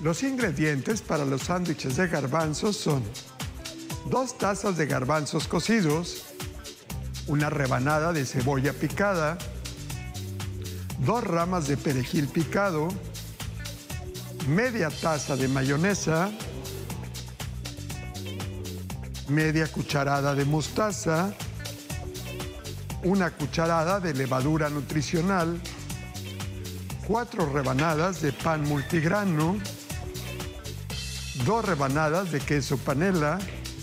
Los ingredientes para los sándwiches de garbanzos son 2 tazas de garbanzos cocidos, una rebanada de cebolla picada, 2 ramas de perejil picado, media taza de mayonesa, media cucharada de mostaza, una cucharada de levadura nutricional, 4 rebanadas de pan multigrano, 2 rebanadas de queso panela,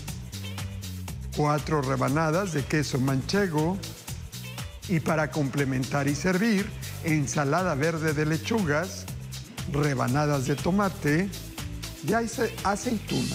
4 rebanadas de queso manchego y para complementar y servir, ensalada verde de lechugas, rebanadas de tomate y aceituna.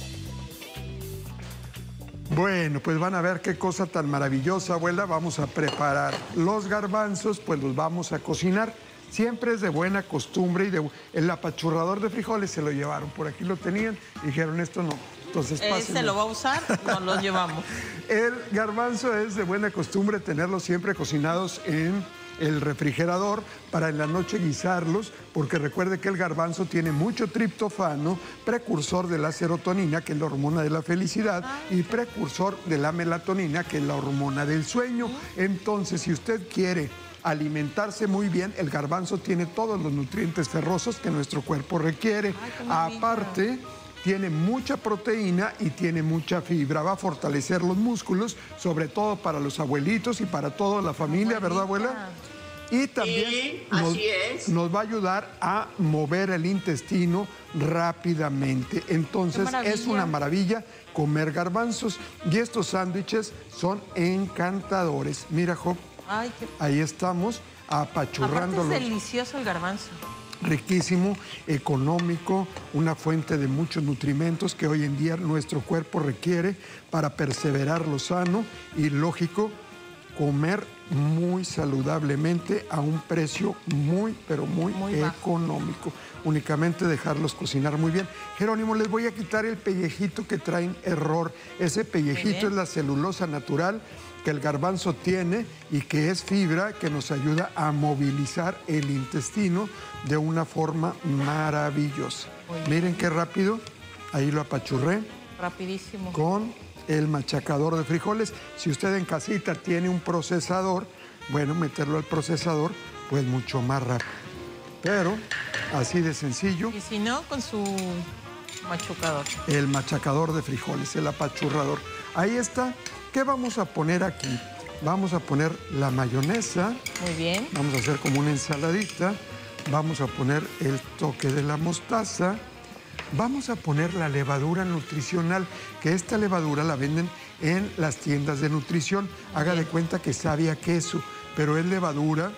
Bueno, pues van a ver qué cosa tan maravillosa, abuela. Vamos a preparar los garbanzos, pues los vamos a cocinar. Siempre es de buena costumbre y el apachurrador de frijoles se lo llevaron. Por aquí lo tenían y dijeron, esto no. Entonces, ¿se lo va a usar? No lo llevamos. El garbanzo es de buena costumbre tenerlos siempre cocinados en el refrigerador para en la noche guisarlos, porque recuerde que el garbanzo tiene mucho triptofano, precursor de la serotonina, que es la hormona de la felicidad, y precursor de la melatonina, que es la hormona del sueño. Entonces, si usted quiere alimentarse muy bien, el garbanzo tiene todos los nutrientes ferrosos que nuestro cuerpo requiere. Aparte, tiene mucha proteína y tiene mucha fibra. Va a fortalecer los músculos, sobre todo para los abuelitos y para toda la familia, ¿verdad, abuela? Y también nos va a ayudar a mover el intestino rápidamente. Entonces, es una maravilla comer garbanzos. Y estos sándwiches son encantadores. Mira, Job. Ay, ahí estamos apachurrándolos. Aparte es delicioso el garbanzo. Riquísimo, económico, una fuente de muchos nutrimentos que hoy en día nuestro cuerpo requiere para perseverar lo sano y, lógico, comer muy saludablemente a un precio muy, pero muy económico. Únicamente dejarlos cocinar muy bien. Jerónimo, les voy a quitar el pellejito que traen error. Ese pellejito es la celulosa natural que el garbanzo tiene y que es fibra que nos ayuda a movilizar el intestino de una forma maravillosa. Miren qué rápido, ahí lo apachurré. Rapidísimo. Con el machacador de frijoles. Si usted en casita tiene un procesador, bueno, meterlo al procesador, pues mucho más rápido. Pero así de sencillo. Y si no, con su machucador. El machacador de frijoles, el apachurrador. Ahí está. ¿Qué vamos a poner aquí? Vamos a poner la mayonesa. Muy bien. Vamos a hacer como una ensaladita. Vamos a poner el toque de la mostaza. Vamos a poner la levadura nutricional, que esta levadura la venden en las tiendas de nutrición. Haga de cuenta que sabe a queso, pero es levadura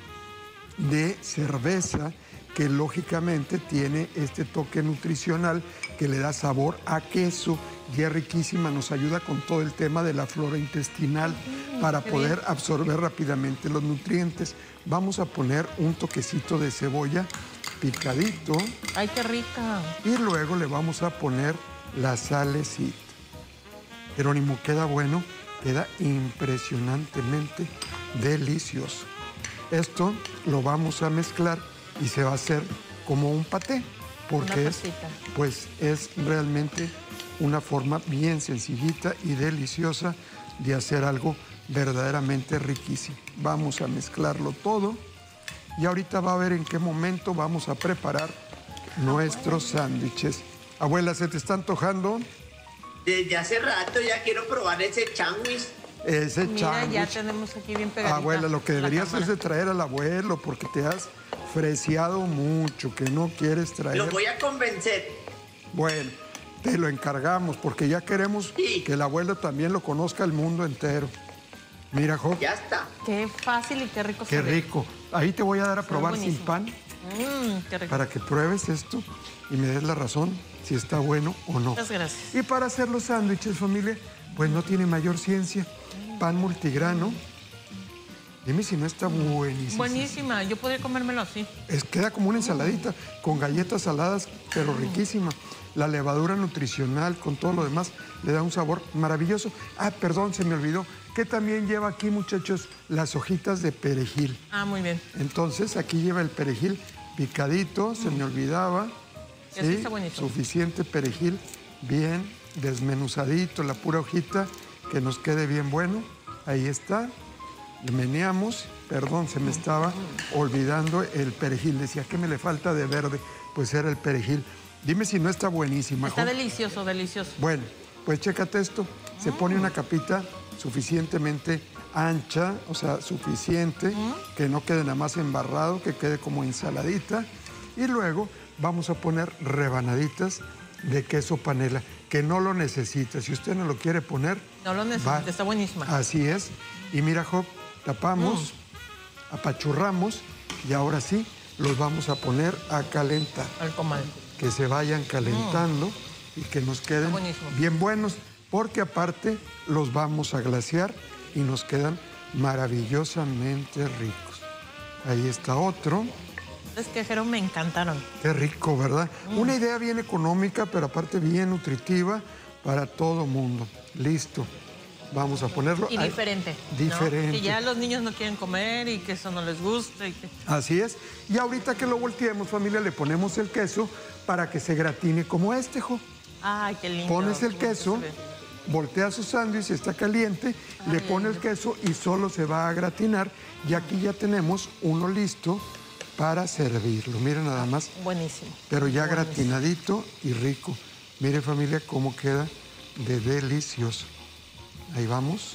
de cerveza que lógicamente tiene este toque nutricional que le da sabor a queso y es riquísima, nos ayuda con todo el tema de la flora intestinal para poder absorber rápidamente los nutrientes. Vamos a poner un toquecito de cebolla picadito. ¡Ay, qué rica! Y luego le vamos a poner la salecita. Jerónimo, queda bueno, queda impresionantemente delicioso. Esto lo vamos a mezclar y se va a hacer como un paté, porque es realmente una forma bien sencillita y deliciosa de hacer algo verdaderamente riquísimo. Vamos a mezclarlo todo y ahorita va a ver en qué momento vamos a preparar nuestros sándwiches. Abuela, ¿se te está antojando? Desde hace rato ya quiero probar ese sándwich. Ese sándwich. Ya tenemos aquí bien pegadita. Abuela, lo que deberías es de traer al abuelo porque te has freseado mucho, que no quieres traer. Lo voy a convencer. Bueno, te lo encargamos porque ya queremos que el abuelo también lo conozca el mundo entero. Mira, Job. Ya está. Qué fácil y qué rico. Qué rico. Ahí te voy a dar a probar sin pan. Qué rico. Para que pruebes esto y me des la razón si está bueno o no. Muchas gracias. Y para hacer los sándwiches, familia, pues no tiene mayor ciencia. Pan multigrano. Dime si no está buenísima. Buenísima, yo podría comérmelo así. Queda como una ensaladita con galletas saladas, pero riquísima. La levadura nutricional con todo lo demás le da un sabor maravilloso. Ah, perdón, se me olvidó. Que también lleva aquí, muchachos, las hojitas de perejil. Ah, muy bien. Entonces, aquí lleva el perejil picadito, se me olvidaba. Y así está buenísimo. Suficiente perejil, bien desmenuzadito, la pura hojita, que nos quede bien bueno. Ahí está. Le meneamos. Perdón, se me estaba olvidando el perejil. Decía que me le falta de verde. Pues era el perejil. Dime si no está buenísima, Está Jo. delicioso, delicioso. Bueno, pues chécate esto. Se pone una capita suficientemente ancha, o sea, suficiente, que no quede nada más embarrado, que quede como ensaladita. Y luego vamos a poner rebanaditas de queso panela, que no lo necesita. Si usted no lo quiere poner... No lo necesita, está buenísima. Así es. Y mira, Job, tapamos, apachurramos y ahora sí los vamos a poner a calentar. Al comal. Que se vayan calentando y que nos queden Está buenísimo. bien buenos, porque aparte los vamos a glasear y nos quedan maravillosamente ricos. Ahí está otro. Es que, Jero, me encantaron. Qué rico, ¿verdad? Una idea bien económica, pero aparte bien nutritiva para todo mundo. Listo. Vamos a ponerlo. Y ahí. diferente. Diferente. ¿no? Que ya los niños no quieren comer y que eso no les gusta. Y que... Así es. Y ahorita que lo volteemos, familia, le ponemos el queso para que se gratine como este, Jo. Ay, qué lindo. Pones el Qué bonito queso, se ve. voltea su sándwich, si está caliente, le pone el queso y solo se va a gratinar. Y aquí ya tenemos uno listo para servirlo. Miren nada más, Buenísimo. pero ya Buenísimo. gratinadito y rico. Mire, familia, cómo queda de delicioso. Ahí vamos.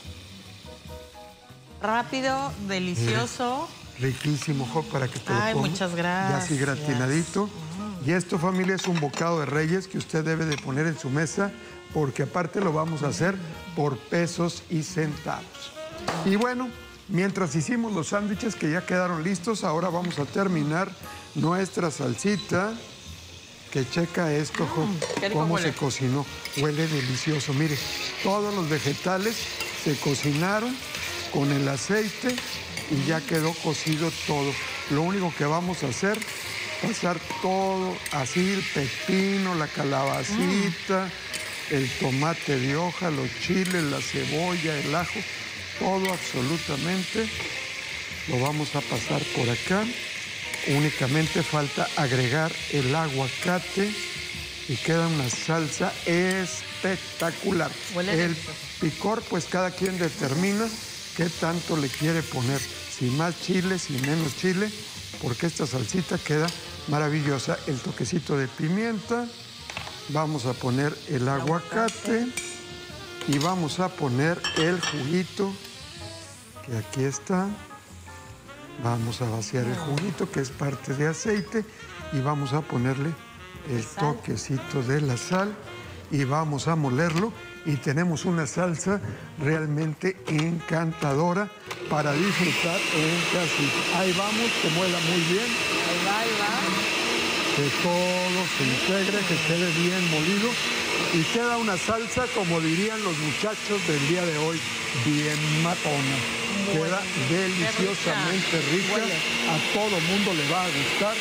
Rápido, delicioso. Riquísimo, Jo, para que te lo Ay, comas. muchas Ya así gracias. gratinadito. Y esto, familia, es un bocado de reyes que usted debe de poner en su mesa, porque aparte lo vamos a hacer por pesos y centavos. Y bueno, mientras hicimos los sándwiches que ya quedaron listos, ahora vamos a terminar nuestra salsita. Que checa esto, Jo, qué rico cómo huele. se cocinó. Huele delicioso. Mire, todos los vegetales se cocinaron con el aceite y ya quedó cocido todo. Lo único que vamos a hacer, pasar todo así, el pepino, la calabacita, el tomate de hoja, los chiles, la cebolla, el ajo, todo absolutamente lo vamos a pasar por acá. Únicamente falta agregar el aguacate y queda una salsa espectacular. Huele El delicioso. picor, pues cada quien determina qué tanto le quiere poner. Si más chile, si menos chile, porque esta salsita queda maravillosa. El toquecito de pimienta, vamos a poner el aguacate y vamos a poner el juguito, que aquí está. Vamos a vaciar el juguito, que es parte de aceite, y vamos a ponerle el Sal. toquecito de la sal y vamos a molerlo. Y tenemos una salsa realmente encantadora para disfrutar en casita. Ahí vamos, que muela muy bien, Ahí va, ahí va. que todo se integre, que quede bien molido y queda una salsa, como dirían los muchachos del día de hoy, bien matona. Queda Qué deliciosamente rica. Huele. A todo mundo le va a gustar.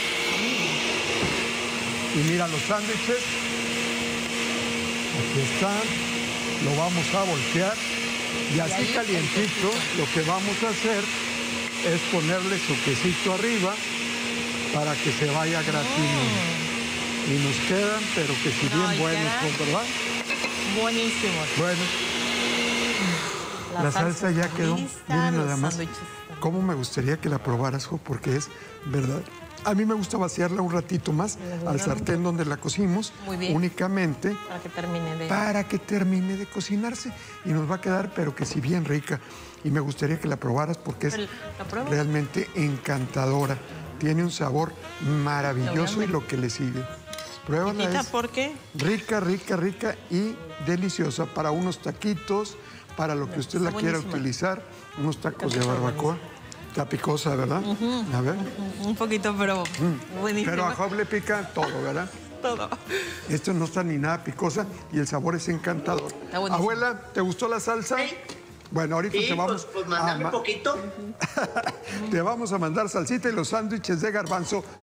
Y mira los sándwiches. Aquí están. Lo vamos a voltear. Y así ahí calientito, lo que vamos a hacer es ponerle su quesito arriba para que se vaya gratinando. Y nos quedan, pero que si bien Ay, buenos, quedan ¿verdad? Buenísimos. Bueno, la salsa ya está quedó. lista, Miren los nada más. sándwiches están Cómo me gustaría que la probaras, Jo, porque es verdad. A mí me gusta vaciarla un ratito más al sartén donde la cocimos, Muy bien. únicamente para que termine de... para que termine de cocinarse y nos va a quedar, pero que si bien rica. Y me gustaría que la probaras porque es ¿La pruebo? realmente encantadora. Tiene un sabor maravilloso y ver. lo que le sigue. Pruébala, Chiquita, es ¿por qué? rica, rica, rica y deliciosa para unos taquitos, para lo que usted la Está quiera buenísima. utilizar, unos tacos de Está barbacoa. Está picosa, ¿verdad? A ver. Un poquito, pero buenísimo. Pero a Job le pica todo, ¿verdad? Todo. Esto no está ni nada picosa y el sabor es encantador. Está buenísimo. Abuela, ¿te gustó la salsa? Sí. Bueno, ahorita Sí, te vamos pues mándame un poquito. te vamos a mandar salsita y los sándwiches de garbanzo.